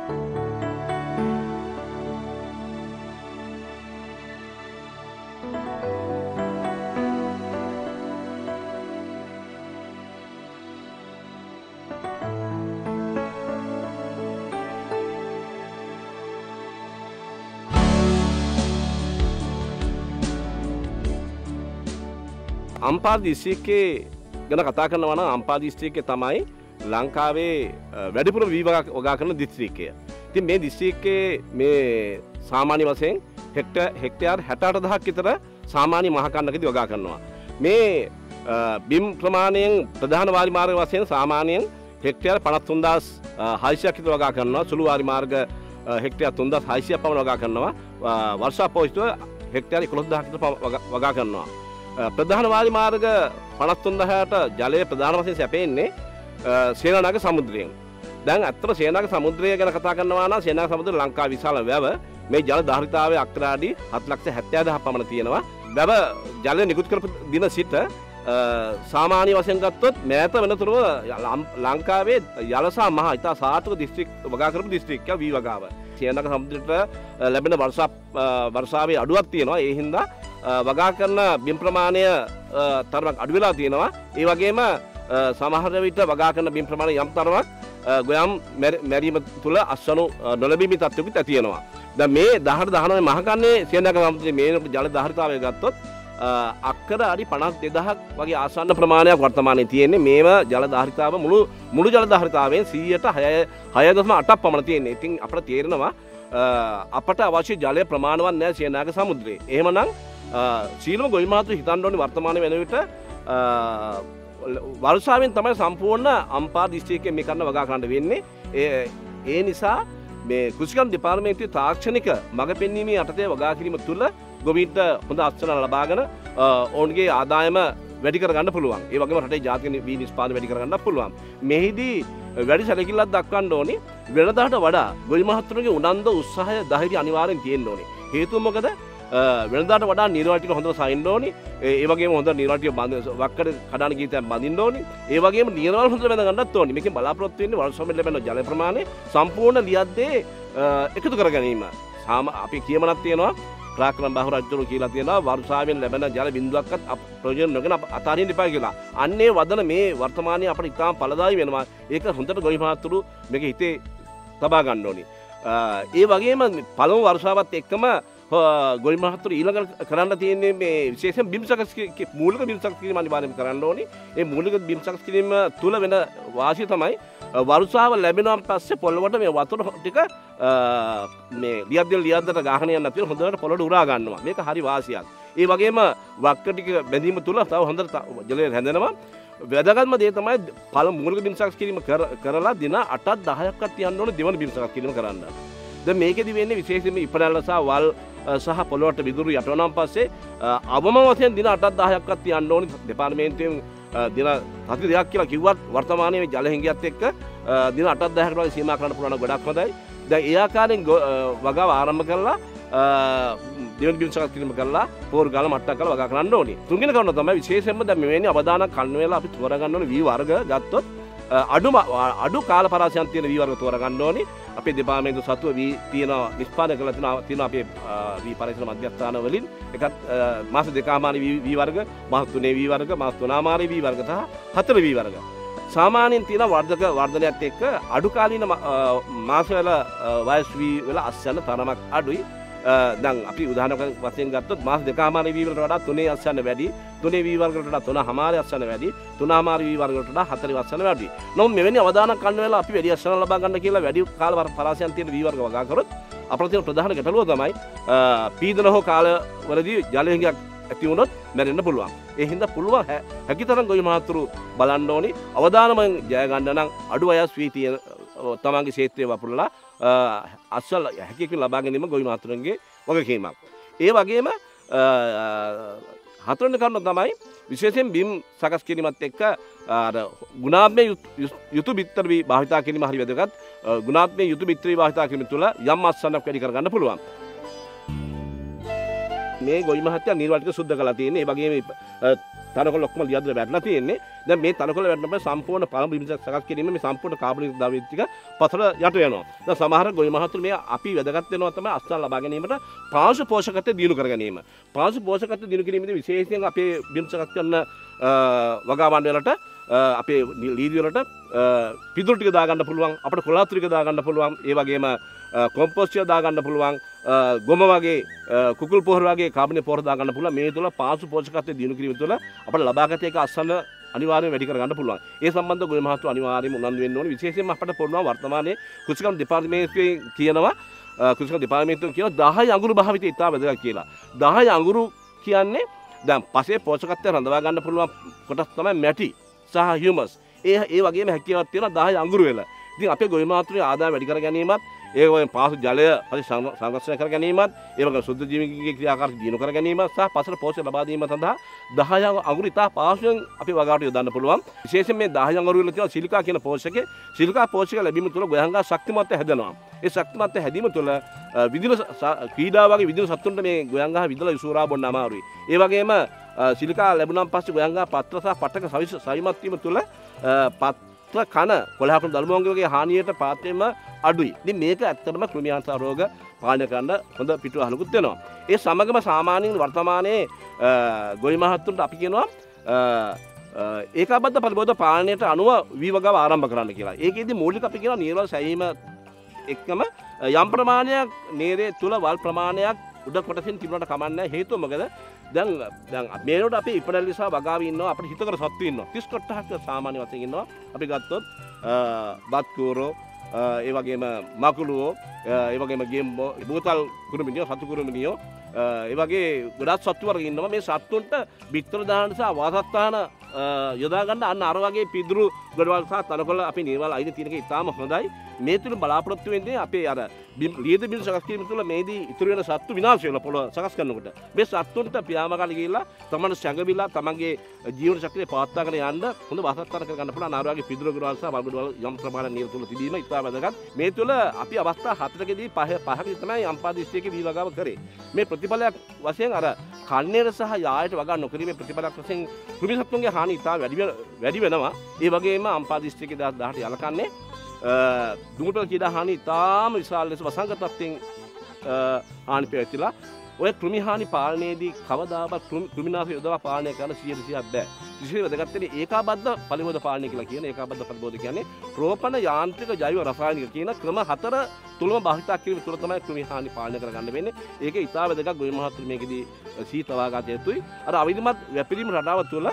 අම්පාර දිස්ත්‍රික්කයේ ගැන කතා කරනවා නම් අම්පාර දිස්ත්‍රික්කය තමයි ලංකාවේ වැඩිපුර වී වගා කරන දිස්ත්‍රික්කය. ඉතින් මේ දිස්ත්‍රික්කයේ මේ සාමාන්‍ය වශයෙන් හෙක්ටයාර් 68000ක් විතර සාමාන්‍ය මහ කන්නකදී වගා කරනවා. මේ බිම් ප්‍රමාණයෙන් ප්‍රධාන වාරි මාර්ග වශයෙන් සාමාන්‍යයෙන් හෙක්ටයාර් 53600ක් විතර වගා කරනවා. සුළු වාරි මාර්ග හෙක්ටයාර් 3600ක් පමණ වගා කරනවා. වර්ෂාපෝෂිතව හෙක්ටයාර් 11000ක් විතර වගා කරනවා. ප්‍රධාන වාරි මාර්ග 53000ට ජලය ප්‍රධාන වශයෙන් සැපෙන්නේ සේනානාග සමුද්‍රයෙන්. දැන් අත්‍තර සේනානාග සමුද්‍රය ගැන කතා කරනවා නම් සේනානාග සමුද්‍රය ලංකාවේ විශාල වැව. මේ ජල ධාරිතාවයේ අක්‍රාඩි 7,70,000 පමණ තියෙනවා. වැව ජලය නිකුත් කරපු දින සිට සාමාන්‍ය වශයෙන් ගත්තොත් මෑත වෙනතුරුව ලංකාවේ යලසා මහ ඉතා සාර්ථක දිස්ත්‍රික් වගා කරපු දිස්ත්‍රික්කයක් වී වගාව. සේනානාග සමුද්‍රයට ලැබෙන වර්ෂාවේ අඩුවක් තියෙනවා. ඒ හින්දා වගා කරන බිම් ප්‍රමාණය තරමක් අඩු වෙලා තියෙනවා. ඒ වගේම සමහර විට වගා කරන බිම් ප්‍රමාණය යම් තරමක් ගොයම් මැරීම තුළ අස්වනු නොලැබීමේ තත්ත්වයකට ඇති වෙනවා. දැන් මේ 18-19 මහ කන්නේ සේනානාග සමුද්‍රයේ මේ ජල ධාරිතාවය ගත්තොත් අක්කර අඩි 52000ක් වගේ ආසන්න ප්‍රමාණයක් වර්තමානයේ තියෙන්නේ. මේව ජල ධාරිතාව මුළු ජල ධාරිතාවයෙන් 6.8ක් පමණ තියෙන්නේ. ඉතින් අපට තේරෙනවා අපට අවශ්‍ය ජලය ප්‍රමාණවත් නැහැ සේනානාග සමුද්‍රයේ. එහෙමනම් සීලම ගොවි මහතුරු හිතන්න ඕනේ වර්තමාන වෙන විට වර්ෂාවෙන් තමයි සම්පූර්ණ අම්පාර දිස්ත්‍රික්කයේ මේ කරන වගා කරන්න වෙන්නේ. ඒ නිසා මේ කෘෂිකර්ම දෙපාර්තමේන්තුවේ තාක්ෂණික මඟ පෙන්වීමේ යටතේ වගා කිරීම තුළ ගොවීන්ට හොඳ අස්වැන්න ලබාගෙන ඔවුන්ගේ ආදායම වැඩි කරගන්න පුළුවන්. ඒ වගේම රටේ ජාතික වී නිෂ්පාදනය වැඩි කරගන්න පුළුවන්. මෙහිදී වැඩි සැලකිල්ලක් දක්වන්න ඕනේ. වෙනදාට වඩා ගොවි මහතුරුගේ උනන්දු උත්සාහය ධෛර්යය අනිවාර්යෙන් තියෙන්න ඕනේ. හේතුව මොකද? වෙනදාට වඩා නිර්වල් ටික හොඳට සයින්න ඕනේ. ඒ වගේම හොඳ නිර්වල් ටික වක්කඩ කඩන ගීතයක් බඳින්න ඕනේ. ඒ වගේම නිර්වල් හොඳට බඳ ගන්නත් ඕනේ. මේකෙන් බලාපොරොත්තු වෙන්නේ වර්ෂාවෙන් ලැබෙන ජල ප්‍රමාණය සම්පූර්ණ ලියද්දේ එකතු කර ගැනීම. අපි කියමනක් තියෙනවා ප්‍රාක්‍රම බාහු රජතුරු කියලා තියෙනවා වර්ෂාවෙන් ලැබෙන ජල බිඳුවක්වත් ප්‍රයෝජන නොගෙන අතාරින්න එපා කියලා. අන්නේ වදන මේ වර්තමානයේ අපිට ඉතාම ඵලදායී වෙනවා. ඒක හොඳට ගොවි මහතුරු මේක හිතේ තබා ගන්න ඕනේ. ඒ වගේම පළමු වර්ෂාවත් එක්කම ගොවි මහතුරු ඊළඟ කරන්න තියෙන්නේ මේ විශේෂයෙන් බිම් සකස් මූලික බිම් සකස් කිරීම අනිවාර්යයෙන් කරන්න ඕනේ. ඒ මූලික බිම් සකස් කිරීම තුල වෙන වාසිය තමයි වර්ෂාව ලැබෙනාන් පස්සේ පොළොවට මේ වතුර ටික මේ ලියද්දට ගහගෙන යන්න නැතිව හොඳට පොළොවට උරා ගන්නවා. මේක හරි වාසියක්. ඒ වගේම වක්ක ටික බැඳීම තුල තව හොඳට ජලය හැදෙනවා. වැදගත්ම දේ තමයි පළමු මූලික බිම් සකස් කිරීම කරලා දින 8ක් 10ක්වත් තියන්න ඕනේ දෙවන බිම් සකස් කිරීම කරන්න. දැන් මේකෙදි වෙන්නේ විශේෂයෙන්ම ඉපරැල්ල සහ වල් සහ පොළොවට විදුරු යටවනම් පස්සේ අවම වශයෙන් දින 8ක් 10ක්වත් තියන්න ඕනේ. දෙපාර්තමේන්තුවෙන් දින 42ක් කියලා කිව්වත් වර්තමානයේ ජල හිඟියත් එක්ක දින 8ක් 10කට වගේ සීමා කරන්න පුළුවන් ගොඩක් හොඳයි. දැන් ඒ ආකාරයෙන් වගාව ආරම්භ කරලා දෙවන බිම් සකස් කිරීම කරලා පෝර් ගාලා මට්ටම් කරලා වගා කරන්න ඕනේ. තුන්වෙනි කරුණ තමයි විශේෂයෙන්ම දැන් මෙවැනි අවදානක් කන්න වෙලා අපි තෝරගන්න ඕනේ වී වර්ග ගත්තොත් අඩු කාල පරාසයන් තියෙන වී වර්ග තෝරගන්න ඕනේ. අපේ දෙපාර්තමේන්තුව සතුව වී තියෙනවා නිෂ්පාදනය කරලා තියෙනවා අපේ වී පරීක්ෂණ මධ්‍යස්ථාන වලින් එකත් මාස දෙකමාරි වී වර්ග, මාස 3 වී වර්ග, මාස 3මාරි වී වර්ග සහ 4 වී වර්ග. සාමාන්‍යයෙන් තියෙන වර්ධනයත් එක්ක අඩු කාලීන මාසවල වයස් වී වල අස්යන තරමක් අඩුයි. දැන් අපි උදාහරණයක් වශයෙන් ගත්තොත් මාස දෙකමාරි වී වලට වඩා 3 අස්යන වැඩි, 3 වී වර්ග වලට වඩා 3මාරි අස්යන වැඩි, 3මාරි වී වර්ග වලට වඩා 4 අස්යන වැඩි. නමුත් මෙවැනි අවදානක් ගන්න වෙලාව අපි වැඩි අස්යන ලබා ගන්න කියලා වැඩි කාල පරාසයන් තියෙන වී වර්ග වගා කරොත් අපිට තියෙන ප්‍රධාන ගැටලුව තමයි පීඩන හෝ කාලවලදී ජල හිඟයක් ඇති වුණොත් මැරෙන්න පුළුවන්. ඒ හින්දා පුළුවන් හැකිතරම් ගොවි මහතුරු බලන්න ඕනේ. අවදානමෙන් ජය ගන්න නම් අඩු වයස් වී තියෙන තමන්ගේ ක්ෂේත්‍රයේ වපුරලා අස්වල හැකියකින් ලබා ගැනීම ගොවි මහතුරුන්ගේ වගකීමක්. ඒ වගේම හතරවෙනි කරුණ තමයි විශේෂයෙන් බිම් සකස් කිරීමත් එක්ක ගුණාත්මක යුතු බිත්තර වී භාවිතා කිරීම හරි වැදගත්. ගුණාත්මක යුතු බිත්තර වී භාවිතා කිරීම තුළ යම් අස්වැන්නක් වැඩි කරගන්න පුළුවන්. මේ ගොවි මහත්තයා නිර්වල් ටික සුද්ධ කරලා තියෙන්නේ. ඒ වගේම තනකොළ ඔක්කොම ලියද්දට වැටලා තියෙන්නේ. දැන් මේ තනකොළ වැටෙනකොට සම්පූර්ණ පළමු බිම් සකස් කිරීම මේ සම්පූර්ණ කාබනික ද්‍රව්‍ය ටික පතර යට වෙනවා. දැන් සමහර ගොවි මහතුරු මේ අපි වැදගත් වෙනවා තමයි අස්වැන්න ලබා ගැනීමට පාංශු පෝෂකත්වය දිනු කර ගැනීම. පාංශු පෝෂකත්වය දිනු කිරීමේදී විශේෂයෙන් අපේ බිම් සකස් කරන වගාවන් වලට අපේ ලීදි වලට පිදුරු ටික දාගන්න පුළුවන්, අපිට කොළාතු ටික දාගන්න පුළුවන්, ඒ වගේම කොම්පෝස්ට් ටික දාගන්න පුළුවන්, ගොම වගේ කුකුල් පොහොර වගේ කාබනික පොහොර දාගන්න පුළුවන්. මේ තුළ පාංශු පෝෂකත්වය දිනු කිරීම තුළ අපිට ලබාගත එක අස්වැන්න අනිවාර්යයෙන් වැඩි කරගන්න පුළුවන්. ඒ සම්බන්ධව ගොවි මහතුරු අනිවාර්යයෙන්ම උනන්දු වෙන්න ඕනේ. විශේෂයෙන්ම අපිට පුළුවන් වර්තමානයේ කෘෂිකර්ම දෙපාර්තමේන්තුවේ කියනවා කෘෂිකර්ම දෙපාර්තමේන්තුව කියනවා 10 අඟුරු භාවිතය ඉතා වැදගත් කියලා. 10 අඟුරු කියන්නේ දැන් පසේ පෝෂකත්වය රඳවා ගන්න පුළුවන් කොටස් තමයි මැටි සහ හියුමස්. ඒ වගේම හැකියාවක් තියෙනවා 10 අඟුරු වෙල. ඉතින් අපේ ගොවි මහතුරුගේ ආදායම වැඩි කර ගැනීමත් ඒ වගේම පාසු ජලය සංරක්ෂණය කර ගැනීමත් ඒ වගේම සුද්ධ ජීවිකයේ ක්‍රියාකාරී දිනු කර ගැනීමත් සහ පසල පෝෂණය ලබා දීම සඳහා 10 අඟුරු ඉතා පාසුවෙන් අපි වගාවට යොදන්න පුළුවන්. විශේෂයෙන් මේ 10 අඟුරු වල තියෙන සිලිකා කියන පෝෂකේ සිලිකා පෝෂක ලැබීම තුළ ගොයහංගා ශක්තිමත් හැදෙනවා. ඒ ශක්තිමත් හැදීම තුළ විදින ක්‍රීඩා වගේ විදින සතුන්ට මේ ගොයහංගා විදලා ඉසුරා බොන්න අමාරුයි. ඒ වගේම සිලිකා ලැබුණාන් පස්සේ ගොයහංගා පත්‍ර සහ පටක සවිමත් වීම තුළ කන කොළහකුණු දල්මුවන්ගේ වගේ හානියට පාත්‍රයෙන්ම අඩුයි. ඉතින් මේක ඇත්තටම කෘමියාන්තර රෝග පාලනය කරන්න හොඳ පිටුවහලකුත් වෙනවා. ඒ සමගම සාමාන්‍යයෙන් වර්තමානයේ ගොවි මහත්තුන්ට අපි කියනවා ඒකාබද්ධ පරිබෝධ පාලනයට අනුව වීවගාව ආරම්භ කරන්න කියලා. ඒකෙදි මූලික අපි කියනවා නිරවල් සැයීම එක්කම යම් ප්‍රමාණයක් නේරේ තුල වල් ප්‍රමාණයක් උඩ කොටසින් තිබුණාට කමන්නේ. හේතුව මොකද? දැන් මේනොට අපි ඉපදෙල් නිසා වගාවේ ඉන්නවා, අපිට හිතකර සත්තු ඉන්නවා. 38ක් සාමාන්‍ය වශයෙන් ඉන්නවා. අපි ගත්තොත් බත්කූරෝ, ඒ වගේම මකුළුවෝ, ඒ වගේම ගේම්බෝ, බෝතල් කුරුමිනියෝ, සතු කුරුමිනියෝ, ඒ වගේ ගොඩක් සත්තු වර්ග ඉන්නවා. මේ සත්තුන්ට බිත්තර දාන නිසා වාසස්ථාන යොදා ගන්න අන්න අර වගේ පිදුරු ගොඩවල් සහ තනකොළ අපි නිර්වල් අයිති තියෙන එක ඉතාම හොඳයි. මේ තුල බලාපොරොත්තු වෙන්නේ අපේ අර ලියද බිල් සකස් කිරීම තුළ මේදී ඉතුරු වෙන සත්තු විනාශ වෙන පොළ සකස් කරනකොට මේ සත්තුන්ට පියාඹකාලේ ගිහිල්ලා තමන්ට සැඟවිලා තමන්ගේ ජීවන ශක්තිය පවත්වාගෙන යන්න හොඳ වාසස්ථාන කර ගන්න පුළුවන්. අර වගේ පිදුරු ගොඩවල් සහ වල් ගොඩවල් යම් ප්‍රමාණයක් නිර තුල තිබීම ඉතාම වැදගත්. මේ තුල අපි අවස්ථා 4කදී පහකදී තමයි අම්පා දිස්ත්‍රික්කයේ වී වගාව කරේ. මේ ප්‍රතිඵලයක් වශයෙන් අර කන්නේර සහ යායට වගා නොකිරීමේ ප්‍රතිඵලයක් වශයෙන් කෘමි සත්තුන්ගේ හානි ඉතා වැඩි වෙනවා. ඒ වගේම අම්පා දිස්ත්‍රික්කයේ 2018 යලකන්නේ දුමුපල කීඩා හානි ඉතාම විශාල ලෙස වසංගත තත්ත්වයෙන් හානි පැවැතිලා ඔය කෘමි හානි පාලනයේදී කවදාවත් කෘමිනාශක යොදවා පාලනය කරන්න 100% බෑ. විශේෂයෙන් වැදගත් වෙන්නේ ඒකාබද්ධ පරිබෝධ පාලනය කියලා කියන ඒකාබද්ධ පරිබෝධ කියන්නේ රෝපණ යාන්ත්‍රික ජෛව රසායනික කියන ක්‍රම 4 තුලම භාවිතා කිරීම තුළ තමයි කෘමි හානි පාලනය කරගන්න වෙන්නේ. ඒක ඉතා වැදගත් ගොවි මහත්තුරු මේකෙදී සීතවාගත යුතුයි. අර අවිධිමත් වැපිරීම රටාව තුළ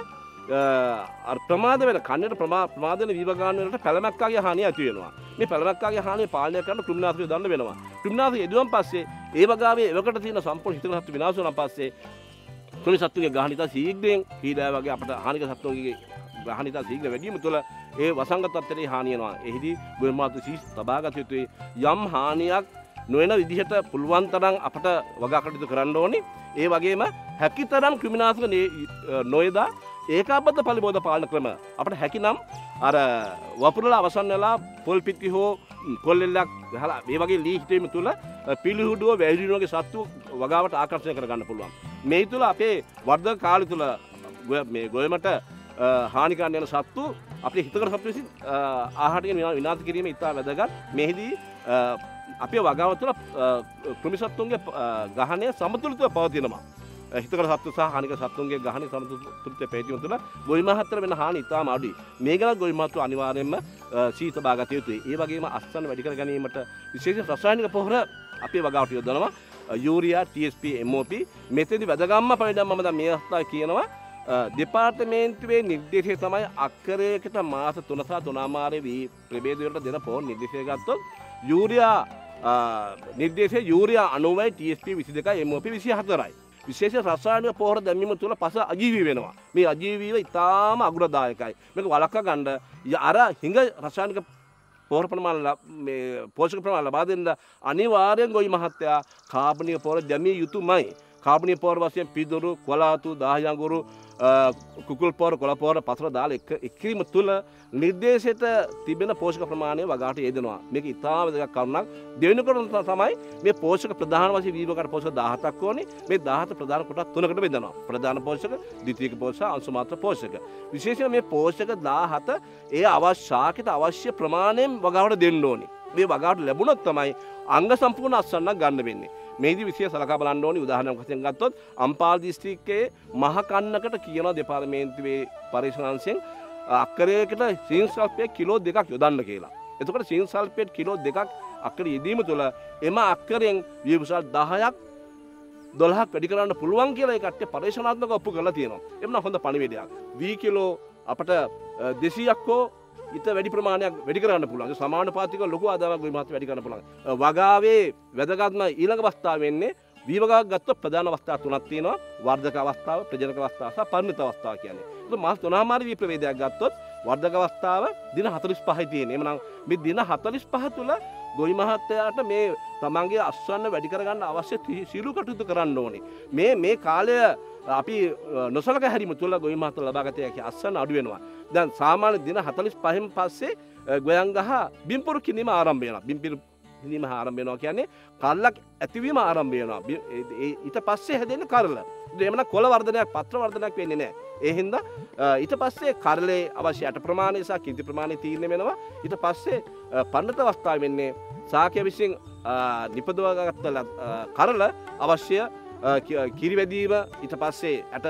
ප්‍රමාද වෙන කන්නට ප්‍රමාද වෙන වීවගාන වලට පැලමැක්කාගේ හානිය ඇති වෙනවා. මේ පැලමැක්කාගේ හානිය පාලනය කරන්න කෘමිනාශක යොදන්න වෙනවා. කෘමිනාශක යෙදුවන් පස්සේ ඒ වගාවේ එවකට තියෙන සම්පූර්ණ හිතන සත්තු විනාශ වුණාන් පස්සේ කෘමි සත්තුන්ගේ ගාහන ඉතා ශීඝ්‍රයෙන් කීඩා වගේ අපිට හානික සත්තුන්ගේ ගාහන ඉතා ශීඝ්‍ර වැඩි වීම තුළ ඒ වසංගත තත්ත්වයේ හානිය වෙනවා. එහිදී ගොවි මහත්තුරු තබාගත යුතුයි. යම් හානියක් නොවන විදිහට පුළුවන් තරම් අපට වගා කටයුතු කරන්න ඕනේ. ඒ වගේම හැකිතරම් කෘමිනාශක නොයදා ඒකාබද්ධ පරිබෝධ පාලන ක්‍රම අපිට හැකිනම් අර වපුරලා අවසන් වෙලා පොල් පිටි හෝ කොල්ලෙල්ලක් ගහලා මේ වගේ ලී හිටීම තුළ පිළිහුඩුව වැහිරින වගේ සත්තු වගාවට ආකර්ෂණය කරගන්න පුළුවන්. මේ තුළ අපේ වර්ධක කාලය තුළ මේ ගොයමට හානි කරන්න යන සත්තු අපේ හිතකර සත්තු විසින් ආහාරයෙන් විනාශ කිරීම ඉතා වැදගත්. මෙහිදී අපේ වගාව තුළ කෘමි සත්තුන්ගේ ගහනය සමතුලිතව පවතිනවා. හිතකර සත්තු සහ හානික සත්තුන්ගේ ගහන සමතුලිතව පැවතීම තුළ ගොවි මහත්තර වෙන හානි ඉතාම අඩුයි. මේ ගැන ගොවි මහත්තුරු අනිවාර්යයෙන්ම සීත බාගත යුතුයි. ඒ වගේම අස්වැන්න වැඩි කර ගැනීමට විශේෂ රසායනික පොහොර අපේ වගාවට යොදනවා. Urea, TSP, MOP. මෙතෙන්දී වැදගත්ම පරිණාම මම දැන් මේ අවස්ථාවේ කියනවා දෙපාර්තමේන්තුවේ නිර්දේශය තමයි අක්කරයකට මාස 3 සහ 3මාරේ වී ප්‍රභේද වලට දෙන පොහොර නිර්දේශය ගත්තොත් යූරියා නිර්දේශය යූරියා 90යි, TSP 22යි, MOP 24යි. විශේෂ රසායනික පොහොර දැමීම තුළ පස අජීවී වෙනවා. මේ අජීවීව ඉතාම අගුරදායකයි. මේක වළක්වා ගන්න අර හිඟ රසායනික පොහොර ප්‍රමාණ මේ පෝෂක ප්‍රමාණ ලබා දෙන්න අනිවාර්යෙන් ගොවි මහත්තයා කාබනික පොහොර දැමිය යුතුමයි. කාබනීය පොහොර වශයෙන් පිදුරු, කොලාතු, දාහයඟුරු, කුකුල් පොහොර, කොළ පොහොර පතර දාලා එක්කිරීම තුළ නිර්දේශයට තිබෙන පෝෂක ප්‍රමාණය වගාට යෙදෙනවා. මේක ඉතාම වැදගත් කරුණක්. දෙවෙනි කොටස තමයි මේ පෝෂක ප්‍රධාන වශයෙන් වීවකට පෝෂක 17ක් ඕනේ. මේ 17 ප්‍රධාන කොටස් තුනකට බෙදනවා. ප්‍රධාන පෝෂක, ද්විතීයික පෝෂක, අංශු මාත්‍ර පෝෂක. විශේෂයෙන් මේ පෝෂක 17 ඒ ශාකයට අවශ්‍ය ප්‍රමාණයෙන් වගාවට දෙන්න ඕනේ. මේ වගාවට ලැබුණොත් තමයි අංග සම්පූර්ණ අස්වැන්නක් ගන්න වෙන්නේ. මේදී විශේෂ සලකා බලන්න ඕනි. උදාහරණයක් වශයෙන් ගත්තොත් අම්පාර දිස්ත්‍රික්කයේ මහ කන්නකට කියන දෙපාර්තමේන්තුවේ පරීක්ෂණාංශයෙන් අක්කරයකට සීන් සල්ෆේට් කිලෝ 2ක් යොදන්න කියලා. එතකොට සීන් සල්ෆේට් කිලෝ 2ක් අක්කර යෙදීම තුළ එම අක්කරෙන් වියවුසල් 10ක් 12ක් වැඩි කරන්න පුළුවන් කියලා ඒ කට්ටිය පරීක්ෂණාත්මකව ඔප්පු කරලා තියෙනවා. එමුනම් හොඳ පණිවිඩයක්. වී කිලෝ අපට 200ක් හෝ ඊට වැඩි ප්‍රමාණයක් වැඩි කරන්න පුළුවන්. සමානුපාතිකව ලොකු ආදායමක් ගොවි මහත් වැඩි කරන්න පුළුවන්. වගාවේ වැදගත්ම ඊළඟ අවස්ථාව වෙන්නේ වී වගාවක් ගත්තොත් ප්‍රධාන අවස්ථා තුනක් තියෙනවා. වර්ධක අවස්ථාව, ප්‍රජනක අවස්ථාව සහ පරිණත අවස්ථාව කියන්නේ. ඒක මාස 3මාරි වී ප්‍රවේදයක් ගත්තොත් වර්ධක අවස්ථාව දින 45යි තියෙන්නේ. එමනම් මේ දින 45 තුල ගොවි මහත්තයාට මේ තමන්ගේ අස්වැන්න වැඩි කරගන්න අවශ්‍ය සියලු කටයුතු කරන්න ඕනේ. මේ කාලය අපි නොසලකා හැරීම තුළ ගොවි මහත්තයා ලබාගත හැකි අස්වැන්න අඩු වෙනවා. දැන් සාමාන්‍ය දින 45න් පස්සේ ගොයන් ගහ බිම්පුරු කිනීම ආරම්භ වෙනවා. බිම්පිරු කිනීම ආරම්භ වෙනවා කියන්නේ කල්ලක් ඇතිවීම ආරම්භ වෙනවා. ඊට පස්සේ හැදෙන්නේ කරල. එමනම් කොළ වර්ධනයක්, පත්‍ර වර්ධනයක් වෙන්නේ නැහැ. ඒ හින්දා ඊට පස්සේ කරලේ අවශ්‍ය අට ප්‍රමාණය සහ කිඳි ප්‍රමාණය තීරණය වෙනවා. ඊට පස්සේ පන්නත අවස්ථාව වෙන්නේ සාකය විසින් නිපදවාගත්ත කරල අවශ්‍ය කිරි වැදීම, ඊට පස්සේ ඇට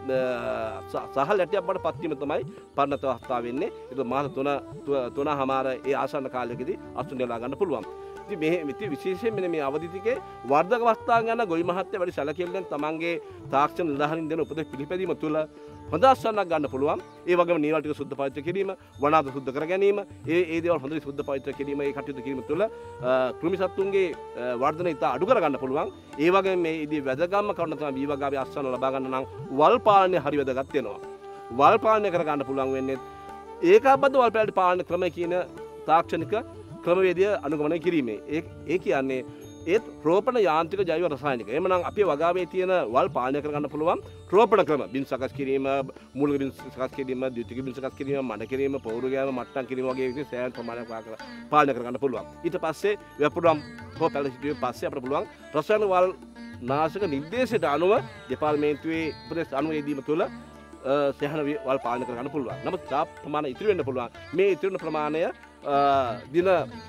සහල් ඇටයක් බවට පත්වීම තමයි පන්නත අවස්ථාව වෙන්නේ. ඒක මාස 3මාර ඒ ආසන්න කාලයකදී අසුන් නෙලා ගන්න පුළුවන්. ඉතින් විශේෂයෙන් මෙන්න මේ අවධිතිකේ වර්ධක අවස්ථාව ගැන ගොවි මහත්තයා වැඩි සැලකිල්ලෙන් තමන්ගේ තාක්ෂණ නිලධාරීන් දෙන උපදෙස් පිළිපැදීම තුළ හොඳ අස්වැන්නක් ගන්න පුළුවන්. ඒ වගේම නියවල් ටික සුද්ධ පවිත්‍ර කිරීම, වනාත සුද්ධ කර ගැනීම, ඒ දේවල් හොඳට සුද්ධ පවිත්‍ර කිරීම, ඒ කටයුතු කිරීම තුළ කෘමි සත්තුන්ගේ වර්ධනය ඉතා අඩු කර ගන්න පුළුවන්. ඒ වගේම මේ ඉදී වැදගත්ම කරුණ තමයි වී වගාවේ අස්වැන්න ලබා ගන්න නම් වල් පාලනය හරි වැදගත් වෙනවා. වල් පාලනය කර ගන්න පුළුවන් වෙන්නේ ඒකාබද්ධ වල් පැලට පාලන ක්‍රමය කියන තාක්ෂණික ක්‍රමවේදය අනුගමනය කිරීමේ. ඒ කියන්නේ ඒත් රෝපණ යාන්ත්‍රික ජෛව රසායනික. එහෙමනම් අපේ වගාවේ තියෙන වල් පාලනය කරගන්න පුළුවන් රෝපණ ක්‍රම. බින් සකස් කිරීම, මූලික බින් සකස් කිරීම, ද්විතීයික බින් සකස් කිරීම, මඩ කිරීම, පවුරු ගෑම, මට්ටම් කිරීම වගේ විදිහට සෑහෙන ප්‍රමාණයක් පාලනය කරගන්න පුළුවන්. ඊට පස්සේ වැපුරම් හෝ පැල සිටුවේ පස්සේ අපිට පුළුවන් රසායන වල් නාශක නිර්දේශයට අනුව දෙපාර්තමේන්තුවේ උපදෙස් අනුව යෙදීම තුළ සෑහෙන වල් පාලනය කරගන්න පුළුවන්. නමුත් තා ප්‍රමාණය ඉතිරි වෙන්න පුළුවන්. මේ ඉතිරි වෙන ප්‍රමාණය දින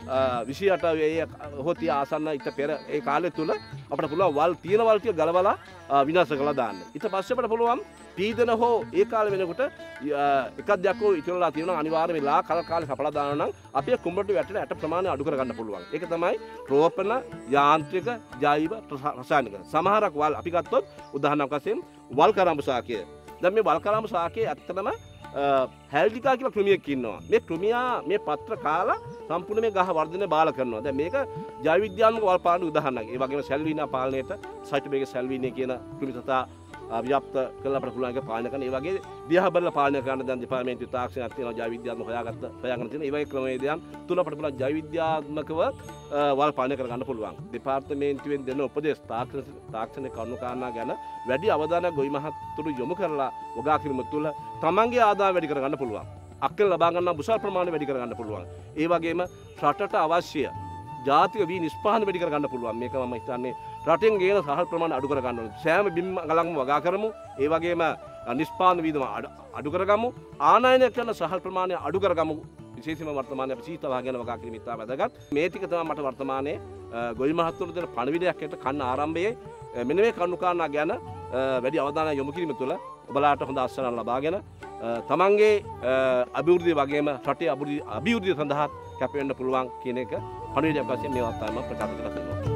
28 හොතිය ආසන්න ඉත පෙර ඒ කාලය තුල අපිට පුළුවන් වල් තියෙන වල් ටික ගලවලා විනාශ කරලා දාන්න. ඊට පස්සේ අපිට පුළුවන් පීඩන හෝ ඒ කාලෙ වෙනකොට එකක් දෙයක් හෝ ඉතිරලා තියෙනවා අනිවාර්යයෙන් වෙලා කාලේ කපලා දානවා නම් අපේ කුඹරට වැටෙන ඇට ප්‍රමාණය අඩු කරගන්න පුළුවන්. ඒක තමයි රෝපණ යාන්ත්‍රික ජෛව රසායනික. සමහරක් වල් අපි ගත්තොත් උදාහරණයක් වශයෙන් වල් කරඹු ශාකය. දැන් මේ වල් කරඹු ශාකයේ ඇත්තටම හැල්ඩිකා කියලා කෘමියක් ඉන්නවා. මේ කෘමියා මේ පත්‍ර කාලා සම්පූර්ණ මේ ගහ වර්ධනය බාල කරනවා. දැන් මේක ජෛව විද්‍යාත්මක වල් පාලන උදාහරණයක්. ඒ වගේම සැල්විනා පාලනයේට සයිටෝබේග සැල්විනේ කියන කෘමි සතා ව්‍යාප්ත කරලා අපිට පුළුවන් එක පාලනය කරන්න. ඒ වගේ දිහා බලලා පාලනය කරන්න දැන් දෙපාර්තමේන්තුවේ තාක්ෂණයක් තියෙනවා ජෛව විද්‍යාත්මක හොයාගන්න තියෙනවා. ඒ වගේ ක්‍රමවේදයන් තුන අපිට පුළුවන් ජෛව විද්‍යාත්මකව වල් පාලනය කරගන්න පුළුවන්. දෙපාර්තමේන්තුවෙන් දෙන උපදෙස් තාක්ෂණික කරුණු කාරණා ගැන වැඩි අවධානයක් ගොවි මහත්තුරු යොමු කරලා වගා කිරීම තුළ තමන්ගේ ආදායම වැඩි කරගන්න පුළුවන්. අක්කල ලබා ගන්න බුසල් ප්‍රමාණය වැඩි කරගන්න පුළුවන්. ඒ වගේම රටට අවශ්‍ය ජාතික වී නිෂ්පාදන වැඩි කරගන්න පුළුවන්. මේක මම හිතන්නේ රටෙන් ගේන සහල් ප්‍රමාණය අඩු කරගන්න ඕනේ. සෑම බිම් ගලක්ම වගා කරමු. ඒ වගේම නිෂ්පාදන වීදම අඩු කරගමු. ආනයනය කරන සහල් ප්‍රමාණය අඩු කරගමු. විශේෂයෙන්ම වර්තමානයේ අපි සීතල ගැන වගා කිරීම ඉතා වැදගත්. මේ ටික තමයි මට වර්තමානයේ ගොවි මහත්තුරු දෙන පණිවිඩයක් ඇට කන්න ආරම්භයේ මෙන්න මේ කරුණු කාරණා ගැන වැඩි අවධානයක් යොමු කිරීම තුළ ඔබලාට හොඳ අස්වැන්න ලබාගෙන තමන්ගේ අභිවෘද්ධිය වගේම රටේ අභිවෘද්ධිය සඳහා කැප වෙන්න පුළුවන් කියන එක පණිවිඩයක් වශයෙන් මේ අවස්ථාවේ මම ප්‍රකාශ කරලා තියෙනවා.